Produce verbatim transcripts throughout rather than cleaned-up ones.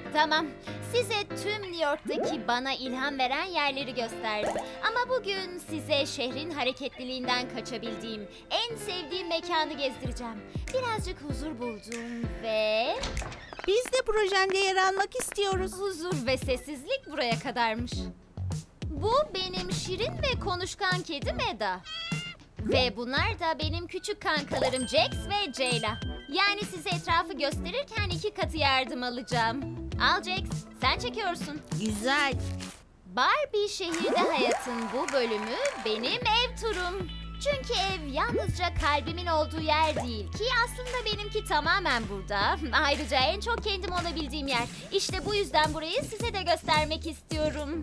Tamam, size tüm New York'taki bana ilham veren yerleri gösterdim. Ama bugün size şehrin hareketliliğinden kaçabildiğim, en sevdiğim mekanı gezdireceğim. Birazcık huzur buldum ve... Biz de projende yer almak istiyoruz. Huzur ve sessizlik buraya kadarmış. Bu benim şirin ve konuşkan kedim Eda. Ve bunlar da benim küçük kankalarım Jax ve Ceyla. Yani size etrafı gösterirken iki katı yardım alacağım. Al Jax, sen çekiyorsun. Güzel. Barbie şehirde hayatın bu bölümü benim ev turum. Çünkü ev yalnızca kalbimin olduğu yer değil ki aslında benimki tamamen burada. Ayrıca en çok kendim olabildiğim yer. İşte bu yüzden burayı size de göstermek istiyorum.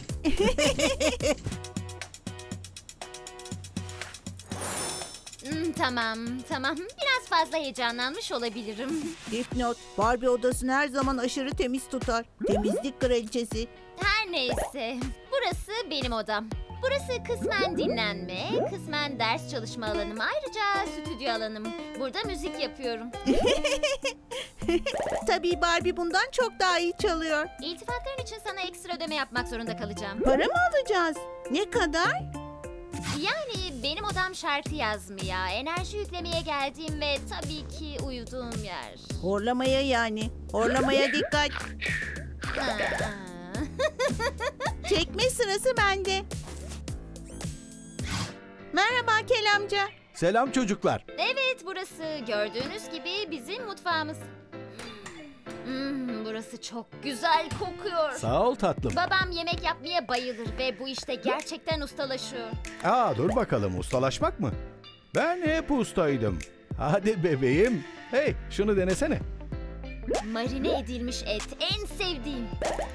Hmm, tamam, tamam. Biraz fazla heyecanlanmış olabilirim. Dipnot, Barbie odasını her zaman aşırı temiz tutar. Temizlik kraliçesi. Her neyse, burası benim odam. Burası kısmen dinlenme, kısmen ders çalışma alanım. Ayrıca stüdyo alanım. Burada müzik yapıyorum. Tabii Barbie bundan çok daha iyi çalıyor. İltifatların için sana ekstra ödeme yapmak zorunda kalacağım. Para mı alacağız? Ne kadar? Yani benim odam şarkı yazmaya, enerji yüklemeye geldiğim ve tabii ki uyuduğum yer. Horlamaya yani. Horlamaya dikkat. Aa. Çekme sırası bende. Merhaba Kel amca. Selam çocuklar. Evet, burası gördüğünüz gibi bizim mutfağımız. Hmm, burası çok güzel kokuyor. Sağ ol tatlım. Babam yemek yapmaya bayılır ve bu işte gerçekten ustalaşıyor. Aa dur bakalım, ustalaşmak mı? Ben hep ustaydım. Hadi bebeğim. Hey, şunu denesene. Marine edilmiş et en sevdiğim.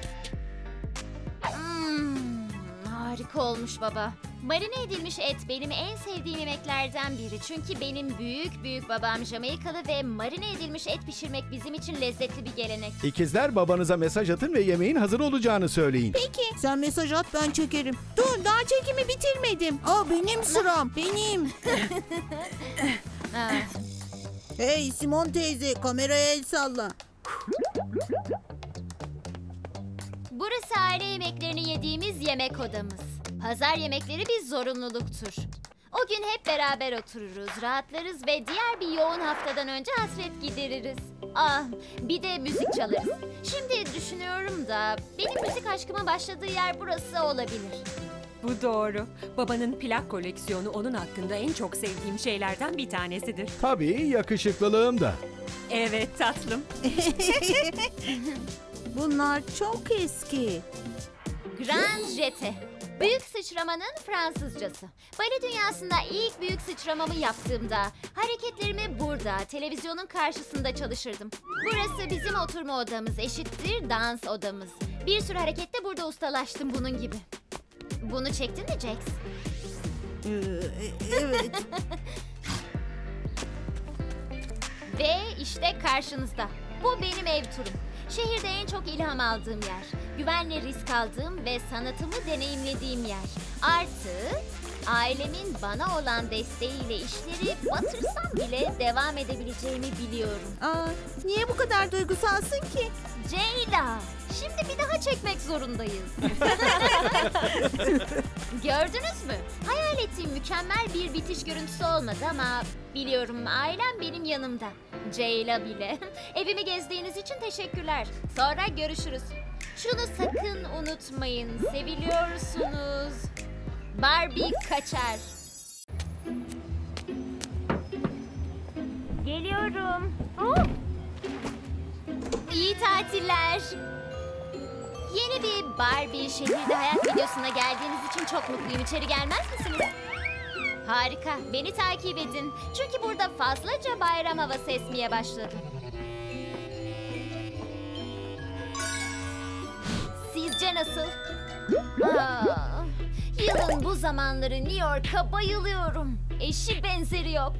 Hmm, harika olmuş baba. Marine edilmiş et benim en sevdiğim yemeklerden biri. Çünkü benim büyük büyük babam Jamaikalı ve marine edilmiş et pişirmek bizim için lezzetli bir gelenek. İkizler babanıza mesaj atın ve yemeğin hazır olacağını söyleyin. Peki. Sen mesaj at, ben çekerim. Dur, daha çekimi bitirmedim. Aa, benim sıram. Benim. Ha. Hey Simon teyze, kameraya el salla. Burası aile yemeklerini yediğimiz yemek odamız. Pazar yemekleri bir zorunluluktur. O gün hep beraber otururuz, rahatlarız ve diğer bir yoğun haftadan önce hasret gideririz. Ah, bir de müzik çalarız. Şimdi düşünüyorum da benim müzik aşkıma başladığı yer burası olabilir. Bu doğru. Babanın plak koleksiyonu onun hakkında en çok sevdiğim şeylerden bir tanesidir. Tabii yakışıklılığım da. Evet tatlım. Bunlar çok eski. Grand Jete. Büyük sıçramanın Fransızcası. Bale dünyasında ilk büyük sıçramamı yaptığımda hareketlerimi burada, televizyonun karşısında çalışırdım. Burası bizim oturma odamız, eşittir dans odamız. Bir sürü harekette burada ustalaştım bunun gibi. Bunu çektin mi Jax? Ee, evet. Ve işte karşınızda. Bu benim ev turum. Şehirde en çok ilham aldığım yer. Güvenle risk aldığım ve sanatımı deneyimlediğim yer. Artı ailemin bana olan desteğiyle işleri batırsam bile devam edebileceğimi biliyorum. Aa, niye bu kadar duygusalsın ki? Ceyla, şimdi bir daha çekmek zorundayız. Gördünüz mü? Hayal ettiğim mükemmel bir bitiş görüntüsü olmadı ama biliyorum ailem benim yanımda. Ceyla bile. Evimi gezdiğiniz için teşekkürler. Sonra görüşürüz. Şunu sakın unutmayın. Seviliyorsunuz. Barbie kaçar. Geliyorum. Oh! İyi tatiller. Yeni bir Barbie şehirde hayat videosuna geldiğiniz için çok mutluyum. İçeri gelmez misiniz? Harika. Beni takip edin. Çünkü burada fazlaca bayram havası esmeye başladı. Sizce nasıl? Aa, yılın bu zamanları New York'a bayılıyorum. Eşi benzeri yok.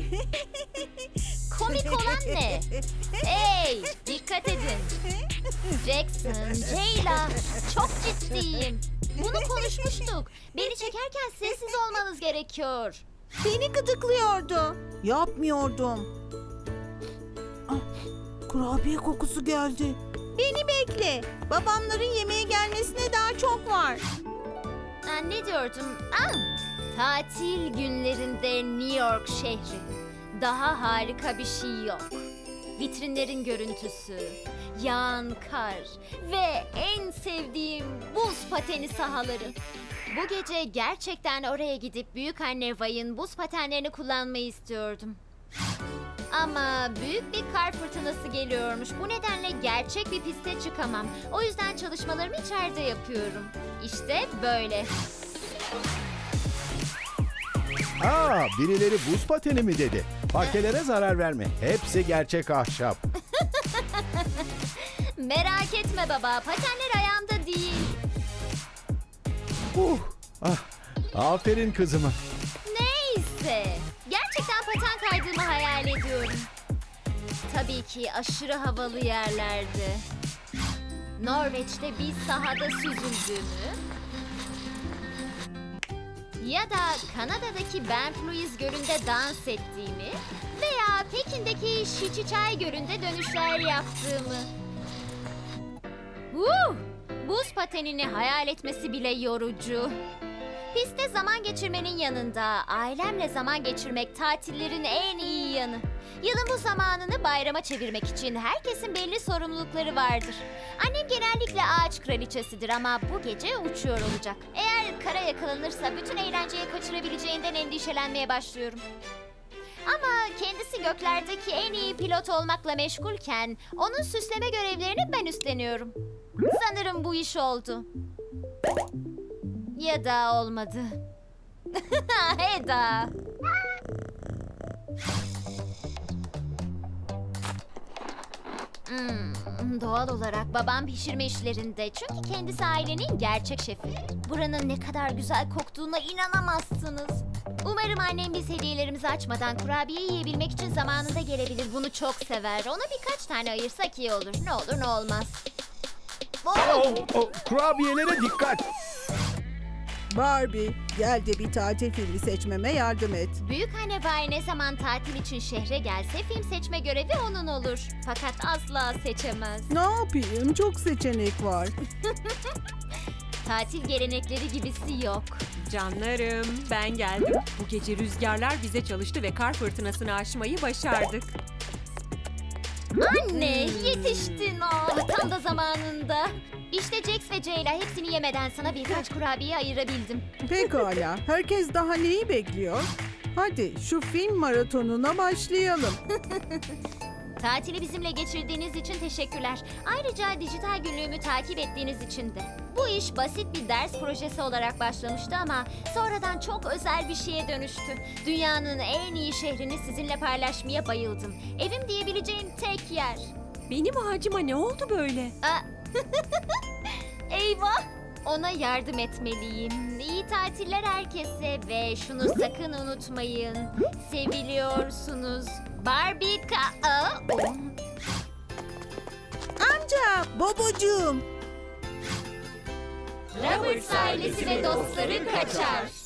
Komik olan ne? Hey, dikkat edin. Jackson, Ceyla, çok ciddiyim. Bunu konuşmuştuk. Beni çekerken sessiz olmanız gerekiyor. Beni gıdıklıyordu. Yapmıyordum. Ah, kurabiye kokusu geldi. Beni bekle. Babamların yemeğe gelmesine daha çok var. Ha, ne diyordum? Aa, tatil günlerinde New York şehri. Daha harika bir şey yok. Vitrinlerin görüntüsü, yağan kar ve en sevdiğim buz pateni sahaları. Bu gece gerçekten oraya gidip büyükanne Vay'ın buz patenlerini kullanmayı istiyordum. Ama büyük bir kar fırtınası geliyormuş. Bu nedenle gerçek bir piste çıkamam. O yüzden çalışmalarımı içeride yapıyorum. İşte böyle. Aa, birileri buz pateni mi dedi? Parkelere zarar verme. Hepsi gerçek ahşap. Merak etme baba, patenler ayağımda değil. Uh, ah, aferin kızıma. Neyse, gerçekten paten kaydığımı hayal ediyorum. Tabii ki aşırı havalı yerlerde. Norveç'te bir sahada süzüldüğümü ya da Kanada'daki Banff Gölü'nde dans ettiğimi veya Pekin'deki Shichichai Gölü'nde dönüşler yaptığımı. Uh, buz patenini hayal etmesi bile yorucu. Pistte zaman geçirmenin yanında ailemle zaman geçirmek tatillerin en iyi yanı. Yılın bu zamanını bayrama çevirmek için herkesin belli sorumlulukları vardır. Annem genellikle ağaç kraliçesidir ama bu gece uçuyor olacak. Eğer kara yakalanırsa bütün eğlenceyi kaçırabileceğinden endişelenmeye başlıyorum. Ama kendisi göklerdeki en iyi pilot olmakla meşgulken onun süsleme görevlerini ben üstleniyorum. Sanırım bu iş oldu. Ya da olmadı. Eda. Hmm, doğal olarak babam pişirme işlerinde. Çünkü kendisi ailenin gerçek şefi. Buranın ne kadar güzel koktuğuna inanamazsınız. Umarım annem biz hediyelerimizi açmadan kurabiye yiyebilmek için zamanında gelebilir. Bunu çok sever. Ona birkaç tane ayırsak iyi olur. Ne olur ne olmaz. Oh, oh, kurabiyelere dikkat. Barbie, gel de bir tatil filmi seçmeme yardım et. Büyükanne Bay ne zaman tatil için şehre gelse film seçme görevi onun olur. Fakat asla seçemez. Ne yapayım? Çok seçenek var. Tatil gelenekleri gibisi yok. Canlarım, ben geldim. Bu gece rüzgarlar bize çalıştı ve kar fırtınasını aşmayı başardık. Anne, yetiştin. Aa, tam da zamanında. İşte Jax ve Ceyla hepsini yemeden sana birkaç kurabiye ayırabildim. Pekala, herkes daha neyi bekliyor? Hadi şu film maratonuna başlayalım. Tatili bizimle geçirdiğiniz için teşekkürler. Ayrıca dijital günlüğümü takip ettiğiniz için de. Bu iş basit bir ders projesi olarak başlamıştı ama sonradan çok özel bir şeye dönüştü. Dünyanın en iyi şehrini sizinle paylaşmaya bayıldım. Evim diyebileceğim tek yer. Benim ağacıma ne oldu böyle? Aa, eyvah! Ona yardım etmeliyim. İyi tatiller herkese ve şunu sakın unutmayın. Seviliyorsunuz. Barbie ka... Aa, o- Amca, babacığım. Roberts ailesi ve dostları kaçar.